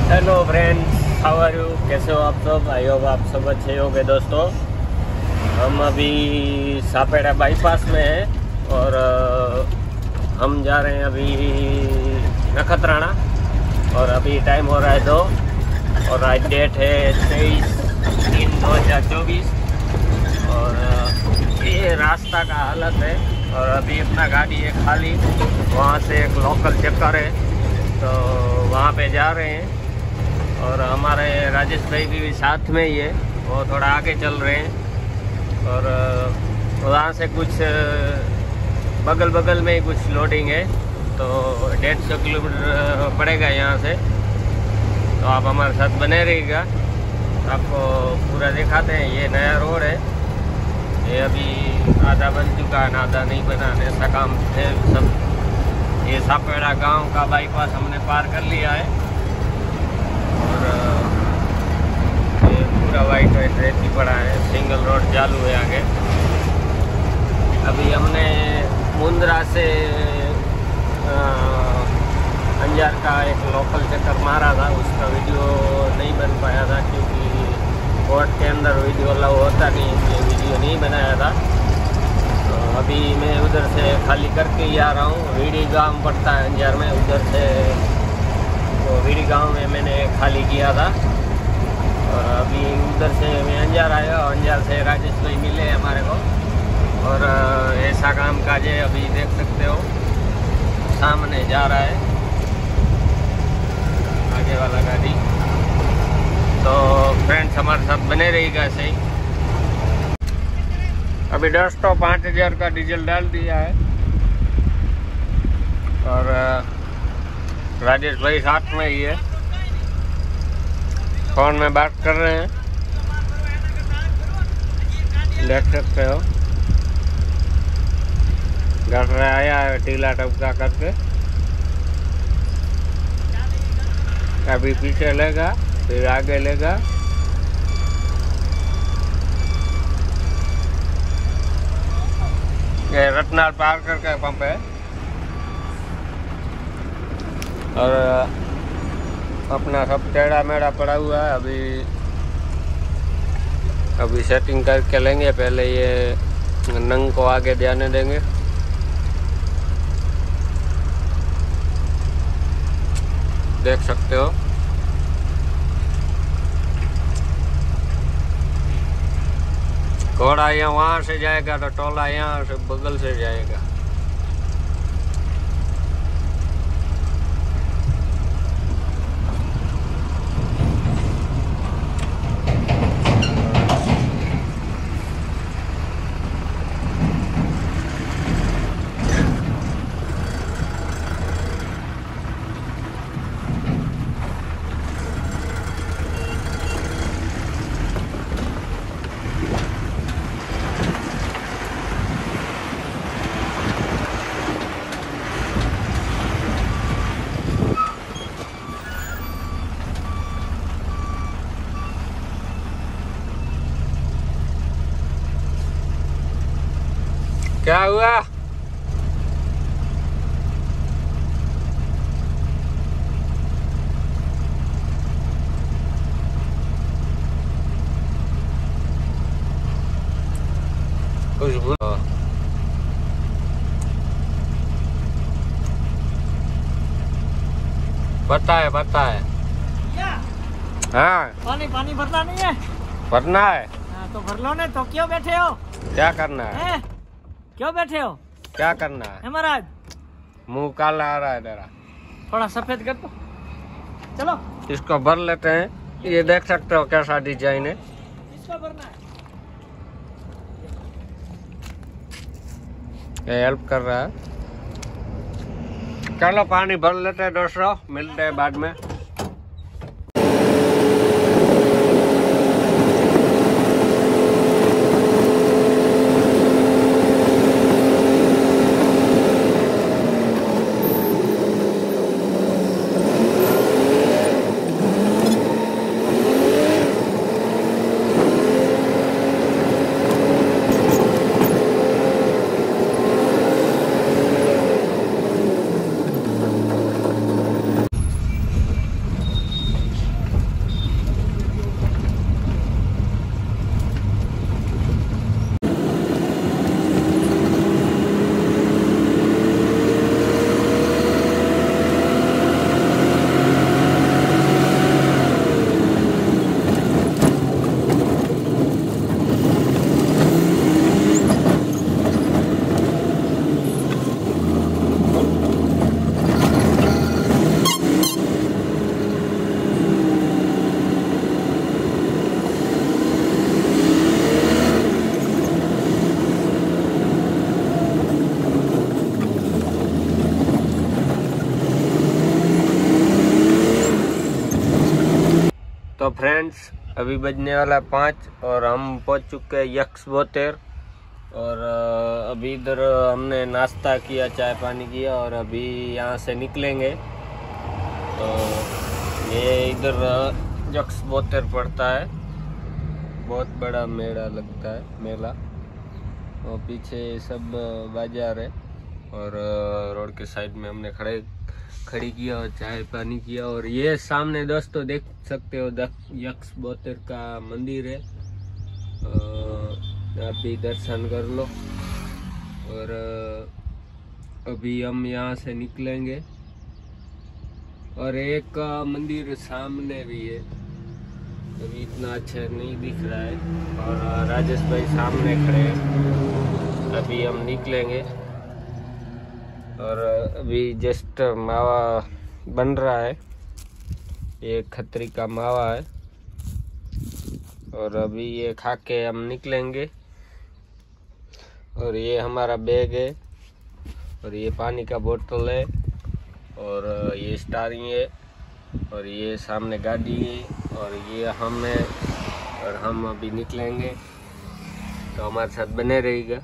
Hello friends, how are you? कैसे हो आप सब? आई होप आप सब अच्छे होंगे। दोस्तों, हम अभी सापेड़ा बाईपास में हैं और हम जा रहे हैं अभी नखत्राणा। और अभी टाइम हो रहा है 2 और आज डेट है 23/3/2024। और ये रास्ता का हालत है। और अभी अपना गाड़ी है खाली, वहाँ से एक लोकल चक्कर है तो वहाँ पे जा रहे हैं। और हमारे राजेश भाई भी साथ में ही है, वो थोड़ा आगे चल रहे हैं। और वहाँ से कुछ बगल बगल में ही कुछ लोडिंग है, तो 150 किलोमीटर पड़ेगा यहाँ से। तो आप हमारे साथ बने रहिएगा, आपको पूरा दिखाते हैं। ये नया रोड है, ये अभी आधा बन चुका है, आधा नहीं बना, ऐसा काम है सब। ये सापेड़ा गांव का बाईपास हमने पार कर लिया है और ये पूरा वाइट रेती पड़ा है, सिंगल रोड चालू है आगे। अभी हमने मुंद्रा से अंजार का एक लोकल चक्कर मारा था, उसका वीडियो नहीं बन पाया था क्योंकि कोर्ट के अंदर वीडियो अलाउ होता नहीं, इसलिए वीडियो नहीं बनाया था। तो अभी मैं उधर से खाली करके ही आ रहा हूँ। वीडी गांव पड़ता है अंजार में, उधर से तो वीडी गांव में मैंने खाली किया था। और अभी उधर से मैं अंजार आया, अंजार से राजेश भाई मिले हमारे को। और ऐसा काम काज है, अभी देख सकते हो सामने जा रहा है आगे वाला गाड़ी। तो फ्रेंड्स, हमारे साथ बने रहिएगा ऐसे ही। अभी 5,000 का डीजल डाल दिया है और राजेश भाई साथ में ही है, फोन में बात कर रहे हैं, देख सकते हो। घर में आया है टीला टपका करके, अभी पीछे लेगा फिर आगे लेगा। ये रत्नाल पार करके पंप है और अपना सब टेढ़ा मेढ़ा पड़ा हुआ है। अभी सेटिंग करके लेंगे, पहले ये नंग को आगे जाने देंगे। देख सकते हो घोड़ा यहाँ वहाँ से जाएगा तो टोला यहाँ से बगल से जाएगा। क्या हुआ? कुछ बता है। हाँ, पानी भरना नहीं है? भरना है। हाँ, तो भर लो ने। तो क्यों बैठे हो? क्या करना है? क्यों बैठे हो? क्या करना है? महाराज, मुंह काला आ रहा है तेरा, थोड़ा सफेद कर दो। चलो इसको भर लेते हैं। ये देख सकते हो कैसा डिजाइन है। इसको भरना है। ये हेल्प कर रहा है। चलो पानी भर लेते हैं दोस्तों, मिलते हैं बाद में। तो फ्रेंड्स अभी बजने वाला 5 और हम पहुंच चुके हैं यक्स बोतेर। और अभी इधर हमने नाश्ता किया, चाय पानी किया और अभी यहाँ से निकलेंगे। तो ये इधर यक्स बोतेर पड़ता है, बहुत बड़ा मेला लगता है मेला। और पीछे सब बाजार है और रोड के साइड में हमने खड़ी किया और चाय पानी किया। और ये सामने दोस्तों देख सकते हो यक्स बोतेर का मंदिर है, आप भी दर्शन कर लो। और अभी हम यहाँ से निकलेंगे और एक मंदिर सामने भी है, अभी इतना अच्छा नहीं दिख रहा है। और राजेश भाई सामने खड़े हैं, अभी हम निकलेंगे। और अभी जस्ट मावा बन रहा है, ये खत्री का मावा है। और अभी ये खा के हम निकलेंगे। और ये हमारा बैग है और ये पानी का बोतल है और ये स्टारिंग है और ये सामने गाड़ी है और ये हम है। और हम अभी निकलेंगे, तो हमारे साथ बने रहिएगा।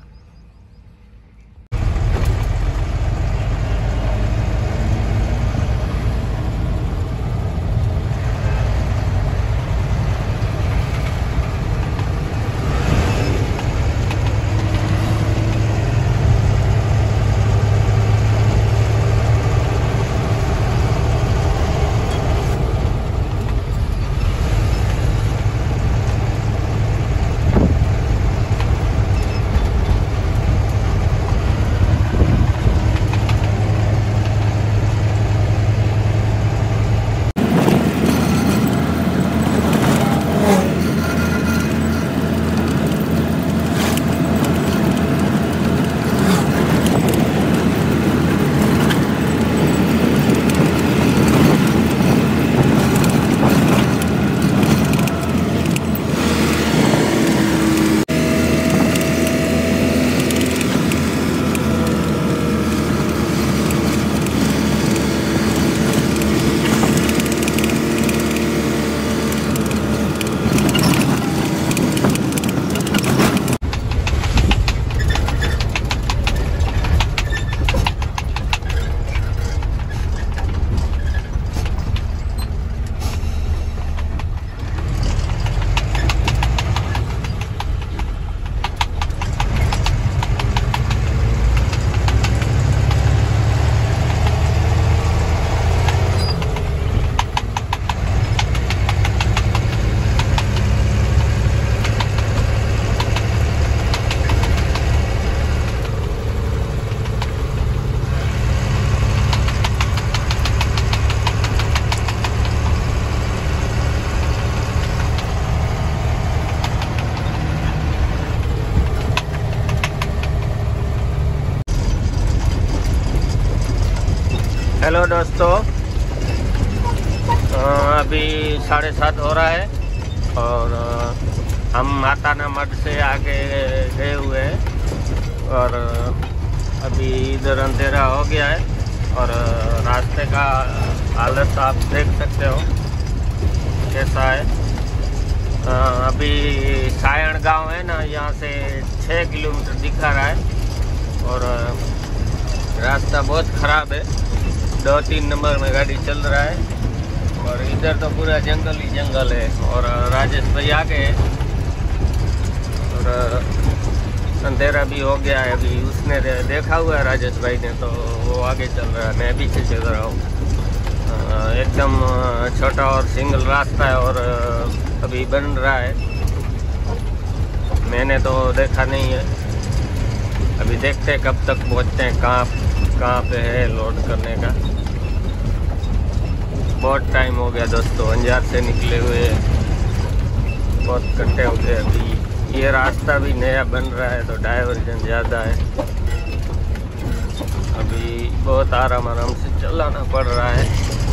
हेलो दोस्तों, अभी 7:30 हो रहा है और हम माताना मठ से आगे गए हुए हैं। और अभी इधर अंधेरा हो गया है और रास्ते का हालत आप देख सकते हो कैसा है। अभी सायण गांव है ना, यहाँ से 6 किलोमीटर दिखा रहा है और रास्ता बहुत ख़राब है, 2-3 नंबर में गाड़ी चल रहा है। और इधर तो पूरा जंगल ही जंगल है। और राजेश भाई आगे है और अंधेरा भी हो गया है। अभी उसने देखा हुआ है राजेश भाई ने, तो वो आगे चल रहा है, मैं पीछे चल रहा हूँ। एकदम छोटा और सिंगल रास्ता है और अभी बन रहा है, मैंने तो देखा नहीं है। अभी देखते हैं कब तक पहुँचते हैं, कहाँ पे है लोड करने का। बहुत टाइम हो गया दोस्तों, अंजार से निकले हुए बहुत घंटे हो गए। अभी ये रास्ता भी नया बन रहा है तो डाइवर्जन ज़्यादा है, अभी बहुत आराम से चलाना पड़ रहा है।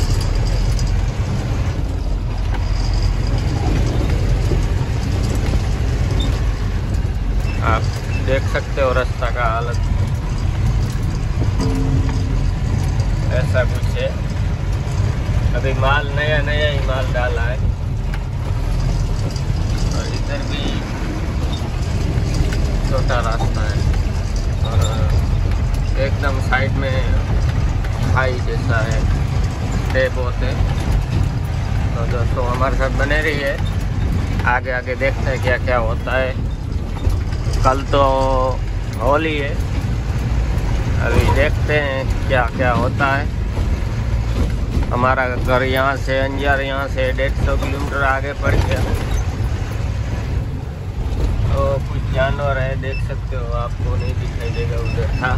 आप देख सकते हो रास्ता का हालत ऐसा कुछ है। अभी माल नया ही माल डाला है इधर भी छोटा रास्ता है और एकदम साइड में खाई जैसा है, टेप होते। तो दोस्तों हमारे साथ बने रहिए, आगे आगे देखते हैं क्या क्या होता है। कल तो होली है, अभी देखते हैं क्या क्या होता है। हमारा घर यहाँ से अंजार, यहाँ से 150 किलोमीटर आगे पड़ गया। तो कुछ जानवर है, देख सकते हो, आपको नहीं दिखाई देगा, उधर था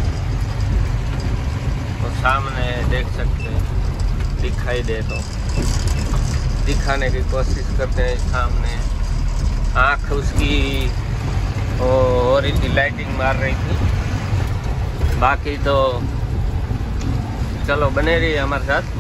तो सामने देख सकते हैं, दिखाई दे तो दिखाने की कोशिश करते हैं। सामने आँख उसकी वो हो रही थी, लाइटिंग मार रही थी। बाकी तो चलो बने रहिए हमारे साथ।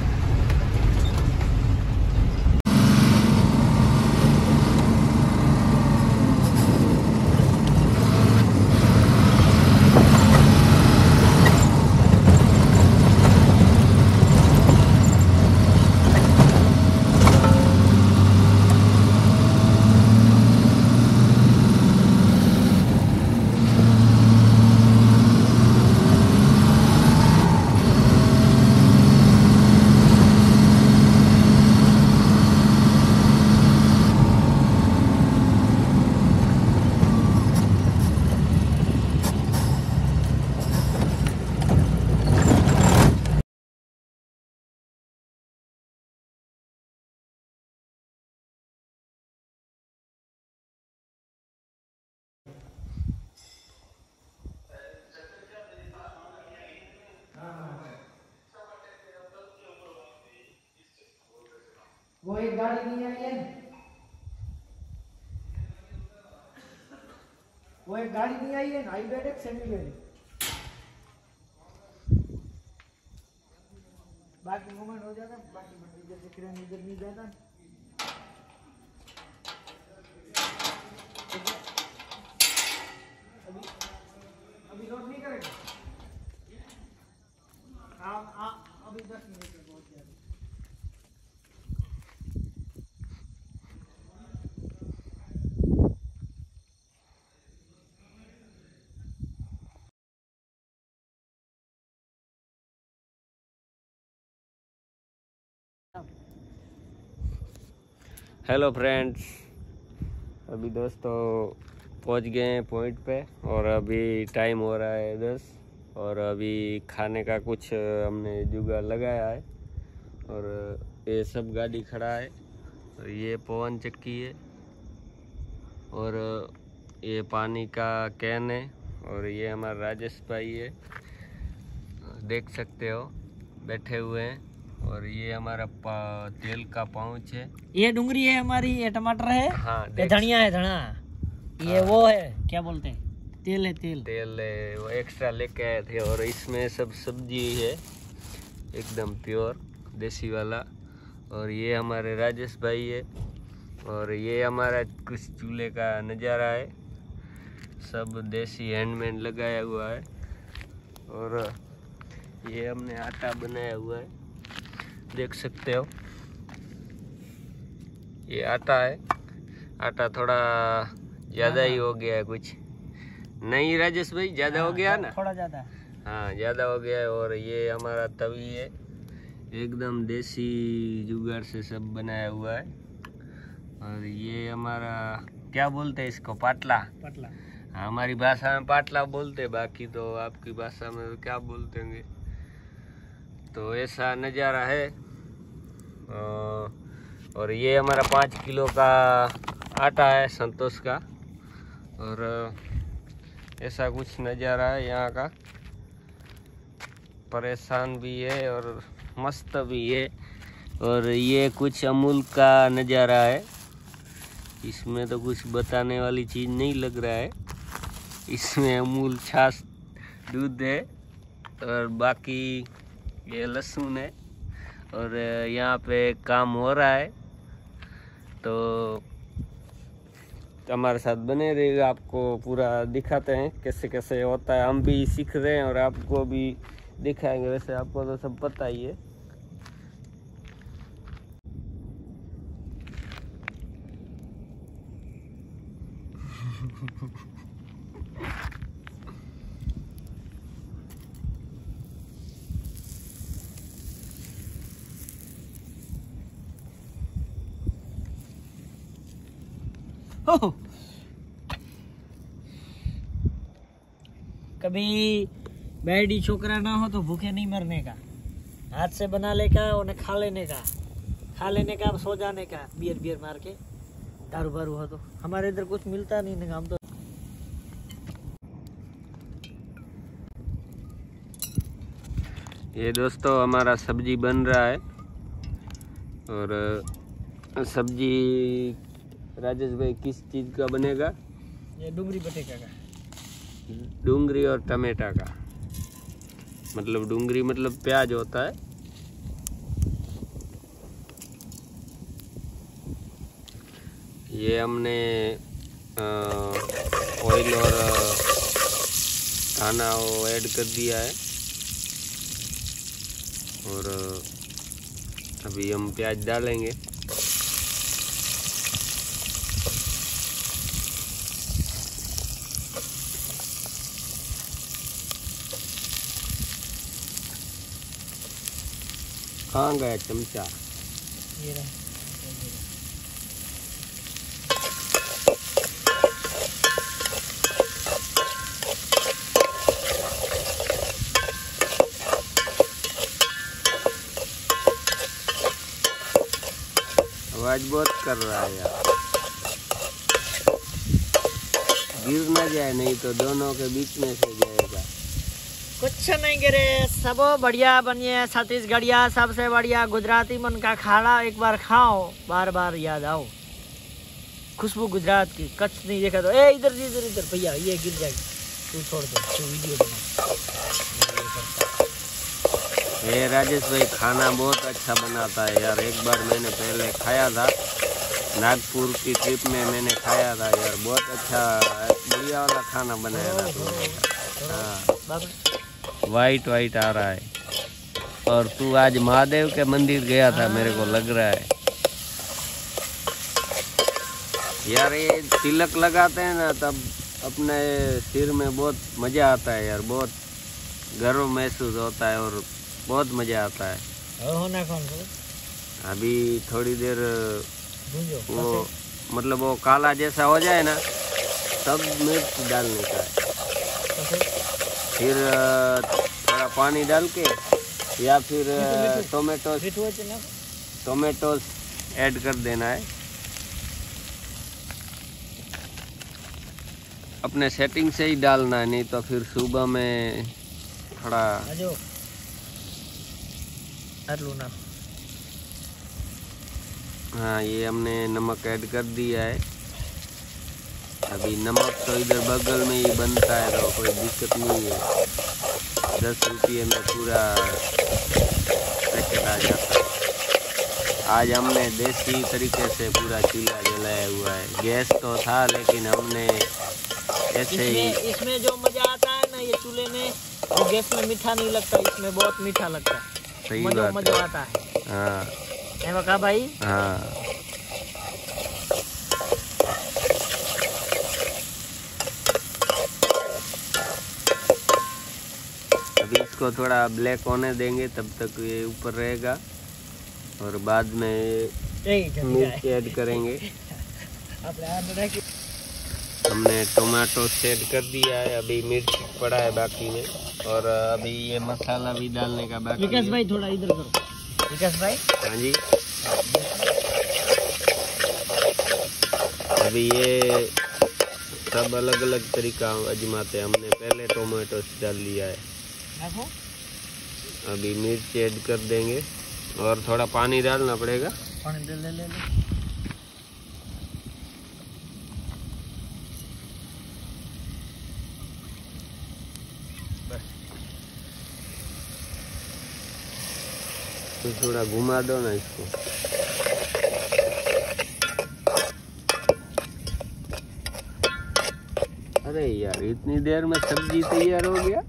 वो एक गाड़ी नहीं आई है, वो एक गाड़ी नहीं आई है, हाई बेड एक सेमी बेड। बाकी मूवमेंट हो जाता, बाकी इधर दिख रहे हैं, इधर नहीं जाता। अभी लोड नहीं करेगा। अभी 10 मिनट में पहुंच जाएगा। हेलो फ्रेंड्स, अभी दोस्तों पहुंच गए हैं पॉइंट पे और अभी टाइम हो रहा है 10 और अभी खाने का कुछ हमने जुगाड़ लगाया है। और ये सब गाड़ी खड़ा है, और ये पवन चक्की है और ये पानी का कैन है और ये हमारा राजेश भाई है, देख सकते हो बैठे हुए हैं। और ये हमारा तेल का पाउच है, ये डूंगरी है हमारी, ये टमाटर है, हाँ ये धनिया है, धना ये वो है, क्या बोलते हैं, तेल है, तेल है, वो एक्स्ट्रा लेके आए थे। और इसमें सब सब्जी है, एकदम प्योर देसी वाला। और ये हमारे राजेश भाई है और ये हमारा कुछ चूल्हे का नज़ारा है, सब देसी हैंडमेड लगाया हुआ है। और ये हमने आटा बनाया हुआ है, देख सकते हो, ये आटा है। आटा थोड़ा ज़्यादा ही हो गया है, कुछ नहीं राजेश भाई, ज़्यादा हो गया ना, थोड़ा ज़्यादा, हाँ ज़्यादा हो गया है। और ये हमारा तवी है, एकदम देसी जुगाड़ से सब बनाया हुआ है। और ये हमारा क्या बोलते हैं इसको, पाटला, पतला, हमारी भाषा में पाटला बोलते हैं, बाकी तो आपकी भाषा में क्या बोलते होंगे। तो ऐसा नज़ारा है। और ये हमारा 5 किलो का आटा है संतोष का। और ऐसा कुछ नज़ारा है यहाँ का, परेशान भी है और मस्त भी है। और ये कुछ अमूल का नज़ारा है, इसमें तो कुछ बताने वाली चीज़ नहीं लग रहा है। इसमें अमूल छाछ दूध है और बाकी ये लहसुन है। और यहाँ पे काम हो रहा है, तो हमारे साथ बने रहिएगा, आपको पूरा दिखाते हैं कैसे कैसे होता है। हम भी सीख रहे हैं और आपको भी दिखाएंगे, वैसे आपको तो सब पता ही है। कभी बैडी छोकरा ना हो तो भूखे नहीं मरने का, हाथ से बना लेगा उन्हें खा लेने का सो जाने का, बियर मार के दारू बारू हो। तो हमारे इधर कुछ मिलता नहीं ना, हम तो ये दोस्तों हमारा सब्जी बन रहा है। और सब्जी राजेश भाई किस चीज़ का बनेगा? ये डूंगरी बटेका का, डूंगरी और टमाटा का। मतलब डूंगरी मतलब प्याज होता है। ये हमने ऑयल और खाना वो ऐड कर दिया है। और अभी हम प्याज डालेंगे। कहाँ गया चमचा? ये रहा। आवाज बहुत कर रहा है यार, गिर ना जाए, नहीं तो दोनों के बीच में से जाएगा। कुछ नहीं गिरे, सब बढ़िया बनिए। छत्तीसगढ़िया सबसे बढ़िया गुजराती मन का खाना, एक बार खाओ बार बार याद आओ। खुशबू गुजरात की, कच्छ नहीं देखा तो ए इधर इधर इधर भैया ये गिर जाएगी, तू छोड़ दो, तू वीडियो बना। ये राजेश भाई खाना बहुत अच्छा बनाता है यार। एक बार मैंने पहले खाया था, नागपुर की ट्रिप में मैंने खाया था यार, बहुत अच्छा बढ़िया वाला खाना बनाया था तुमने। हाँ, वाइट वाइट आ रहा है। और तू आज महादेव के मंदिर गया था मेरे को लग रहा है यार। ये तिलक लगाते हैं ना तब अपने सिर में बहुत मज़ा आता है यार, बहुत गर्व महसूस होता है और बहुत मज़ा आता है। होना कौन सा? अभी थोड़ी देर वो मतलब वो काला जैसा हो जाए ना तब मिर्च डालने का है। फिर थोड़ा पानी डाल के या फिर टोमेटोस ऐड कर देना है। अपने सेटिंग से ही डालना है, नहीं तो फिर सुबह में थोड़ा ना। हाँ, ये हमने नमक ऐड कर दिया है। अभी नमक तो इधर बगल में ही बनता है तो कोई दिक्कत नहीं है। 10 रुपये में पूरा पैकेट आ जाता है। आज हमने देसी तरीके से पूरा चूल्हा जलाया हुआ है। गैस तो था लेकिन हमने ऐसे ही। इसमें जो मजा आता है ना ये चूल्हे में, वो गैस में मीठा नहीं लगता, इसमें बहुत मीठा लगता है। सही बात, मजा आता है। हाँ कहा भाई। हाँ, अभी इसको थोड़ा ब्लैक होने देंगे, तब तक ये ऊपर रहेगा और बाद में मिर्च ऐड करेंगे। हमने टोमेटो ऐड कर दिया है, अभी मिर्च पड़ा है बाकी में। और अभी ये मसाला भी डालने का बाकी है। विकास भाई थोड़ा इधर करो। विकास भाई, हाँ जी। अभी ये सब अलग अलग तरीका आजमाते हैं। हमने पहले टोमेटो डाल लिया है, अभी मिर्च ऐड कर देंगे और थोड़ा पानी डालना पड़ेगा। पानी ले। तो थोड़ा घुमा दो ना इसको। अरे यार, इतनी देर में सब्जी तैयार हो गया।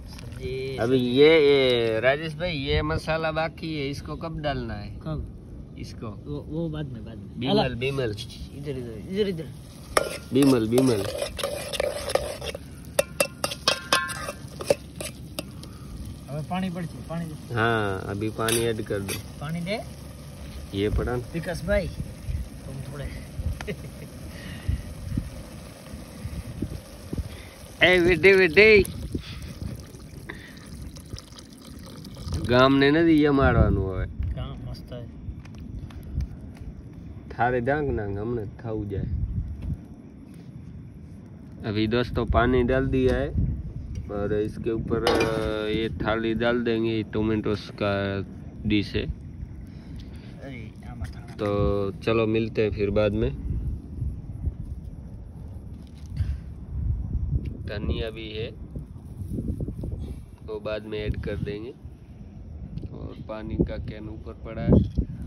अभी ये राजेश भाई ये मसाला बाकी है, इसको कब डालना है? कब? इसको वो बाद में बीमल बीमल इधर इधर इधर इधर बीमल बीमल अब पानी पड़ती पानी दे। हाँ अभी पानी ऐड कर दो। पानी दे ये पड़ा विकास भाई तुम थोड़े ए बेटे बेटे ગામને નથી એ મારવાનું હવે काम मस्त है थारे डांग ना हमने खाऊ जाए। अभी दोस्तों पानी डाल दिया है और इसके ऊपर ये थाली डाल देंगे। टोमेटोस का डिश है अरे तो चलो मिलते हैं फिर बाद में। धनिया भी है वो बाद में ऐड कर देंगे और पानी का कैन ऊपर पड़ा है।